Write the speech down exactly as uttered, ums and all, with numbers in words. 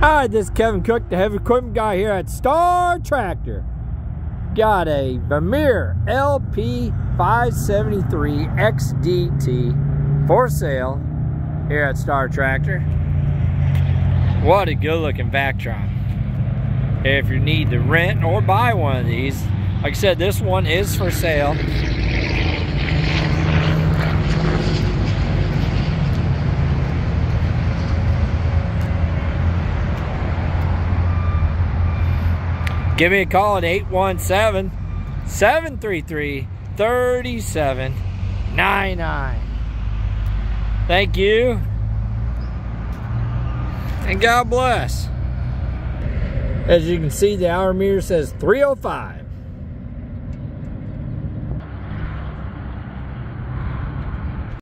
Hi, this is Kevin Cook, the heavy equipment guy here at Star Tractor. Got a Vermeer L P five seventy-three X D T for sale here at Star Tractor. What a good looking Vac-Tron. If you need to rent or buy one of these, like I said, this one is for sale. Give me a call at eight one seven, seven three three, three seven nine nine. Thank you, and God bless. As you can see, the hour meter says three oh five.